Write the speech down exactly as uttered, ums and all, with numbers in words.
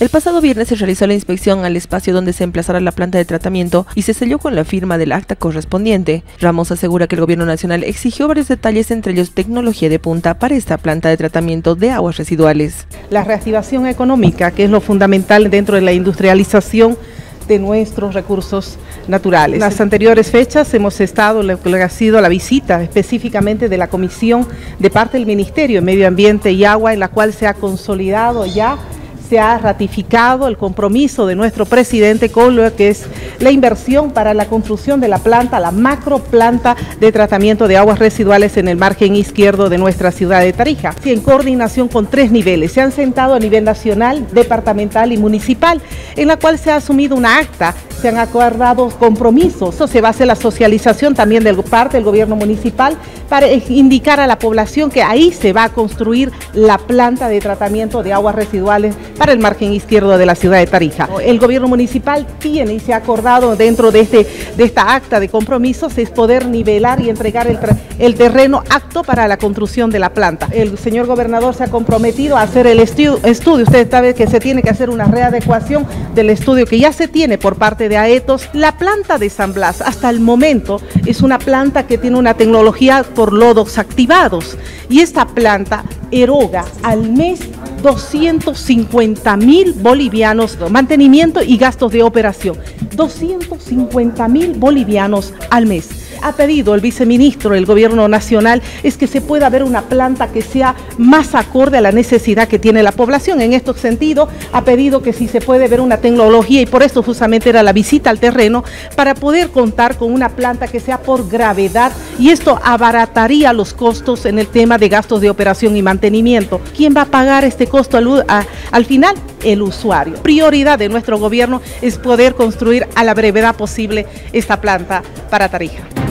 El pasado viernes se realizó la inspección al espacio donde se emplazará la planta de tratamiento y se selló con la firma del acta correspondiente. Ramos asegura que el gobierno nacional exigió varios detalles, entre ellos tecnología de punta para esta planta de tratamiento de aguas residuales. La reactivación económica, que es lo fundamental dentro de la industrialización de nuestros recursos naturales. En las anteriores fechas hemos estado, lo que ha sido la visita específicamente de la Comisión de parte del Ministerio de Medio Ambiente y Agua, en la cual se ha consolidado ya, se ha ratificado el compromiso de nuestro presidente con lo que es la inversión para la construcción de la planta, la macro planta de tratamiento de aguas residuales en el margen izquierdo de nuestra ciudad de Tarija. Sí, en coordinación con tres niveles, se han sentado a nivel nacional, departamental y municipal, en la cual se ha asumido una acta, se han acordado compromisos. Eso se va a hacer la socialización también de parte del gobierno municipal para indicar a la población que ahí se va a construir la planta de tratamiento de aguas residuales para el margen izquierdo de la ciudad de Tarija. El gobierno municipal tiene y se ha acordado dentro de, este, de esta acta de compromisos es poder nivelar y entregar el, el terreno apto para la construcción de la planta. El señor gobernador se ha comprometido a hacer el estudio. estudio. Ustedes saben que se tiene que hacer una readecuación del estudio que ya se tiene por parte de AETOS. La planta de San Blas hasta el momento es una planta que tiene una tecnología por lodos activados y esta planta eroga al mes doscientos cincuenta mil bolivianos de mantenimiento y gastos de operación. doscientos cincuenta mil bolivianos al mes. Ha pedido el viceministro del gobierno nacional es que se pueda ver una planta que sea más acorde a la necesidad que tiene la población. En este sentido, ha pedido que si se puede ver una tecnología, y por eso justamente era la visita al terreno, para poder contar con una planta que sea por gravedad, y esto abarataría los costos en el tema de gastos de operación y mantenimiento. ¿Quién va a pagar este costo al, a, al final? El usuario. Prioridad de nuestro gobierno es poder construir a la brevedad posible esta planta para Tarija.